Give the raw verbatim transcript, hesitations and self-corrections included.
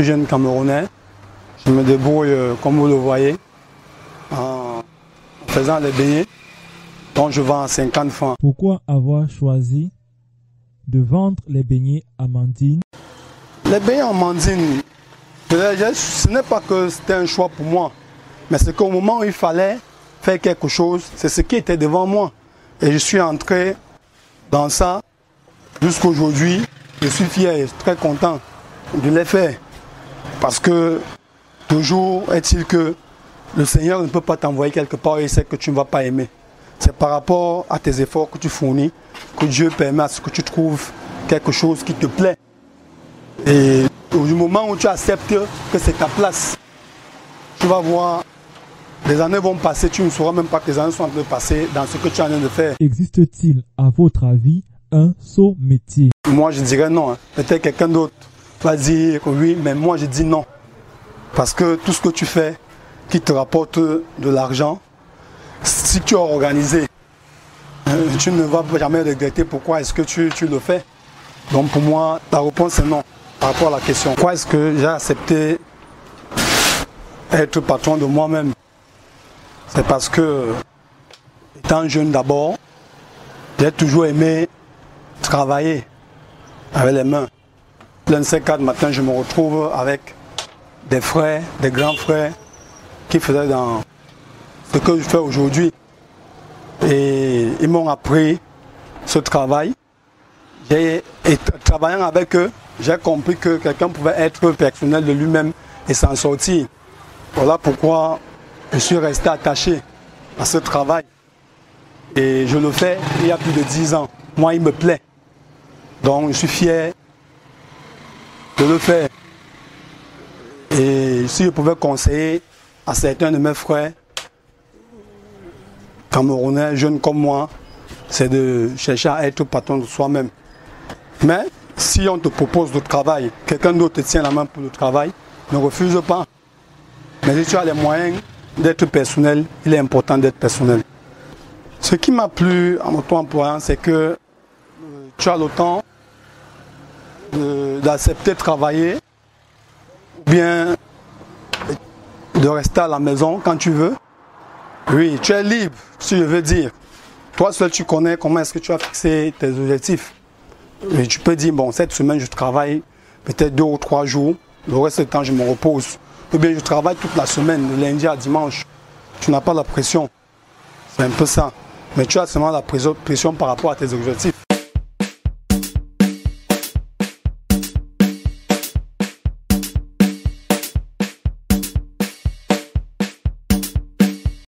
suis jeune Camerounais. Je me débrouille, euh, comme vous le voyez, en faisant les beignets, dont je vends à cinquante francs. Pourquoi avoir choisi de vendre les beignets Amandine? Les beignets Amandine, ce n'est pas que c'était un choix pour moi, mais c'est qu'au moment où il fallait faire quelque chose, c'est ce qui était devant moi. Et je suis entré dans ça jusqu'à aujourd'hui. Je suis fier et très content de les faire. Parce que toujours est-il que le Seigneur ne peut pas t'envoyer quelque part et il sait que tu ne vas pas aimer. C'est par rapport à tes efforts que tu fournis que Dieu permet à ce que tu trouves quelque chose qui te plaît. Et au moment où tu acceptes que c'est ta place, tu vas voir, les années vont passer, tu ne sauras même pas que les années sont en train de passer dans ce que tu es en train de faire. Existe-t-il, à votre avis, un saut métier? Moi, je dirais non. Hein. Peut-être quelqu'un d'autre va dire oui, mais moi, je dis non. Parce que tout ce que tu fais qui te rapporte de l'argent, si tu es organisé, tu ne vas jamais regretter pourquoi est-ce que tu, tu le fais. Donc pour moi, la réponse est non par rapport à la question. Pourquoi est-ce que j'ai accepté être patron de moi-même? C'est parce que, étant jeune d'abord, j'ai toujours aimé travailler avec les mains. Plein de ces quatre matins, je me retrouve avec des frères, des grands frères qui faisaient dans ce que je fais aujourd'hui. Et ils m'ont appris ce travail. Et travaillant avec eux, j'ai compris que quelqu'un pouvait être personnel de lui-même et s'en sortir. Voilà pourquoi je suis resté attaché à ce travail. Et je le fais il y a plus de dix ans. Moi, il me plaît. Donc, je suis fier de le faire. Et si je pouvais conseiller à certains de mes frères camerounais, jeunes comme moi, c'est de chercher à être patron de soi-même. Mais si on te propose le travail, quelqu'un d'autre te tient la main pour le travail, ne refuse pas. Mais si tu as les moyens d'être personnel, il est important d'être personnel. Ce qui m'a plu en auto-employant, c'est que euh, tu as le temps d'accepter de, de travailler, ou bien de rester à la maison quand tu veux. Oui, tu es libre, si je veux dire. Toi seul, tu connais comment est-ce que tu as fixé tes objectifs. Et tu peux dire, bon, cette semaine, je travaille peut-être deux ou trois jours, le reste du temps, je me repose. Ou bien, je travaille toute la semaine, de lundi à dimanche. Tu n'as pas la pression. C'est un peu ça. Mais tu as seulement la pression par rapport à tes objectifs.